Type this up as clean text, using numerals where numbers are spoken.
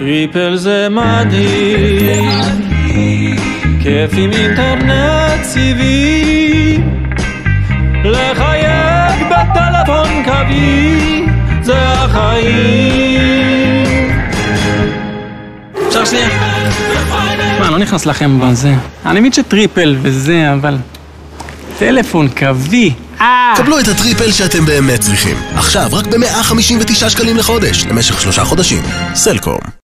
טריפל זה מדהים, כיף עם אינטרנט סיבי, לחייג בטלפון קווי, זה החיים. אפשר שנייה? מה, לא נכנס לכם בזה. אני מבין שטריפל וזה, אבל טלפון קווי. קבלו את הטריפל שאתם באמת צריכים. עכשיו רק ב-159 שקלים לחודש, למשך 3 חודשים. סלקום.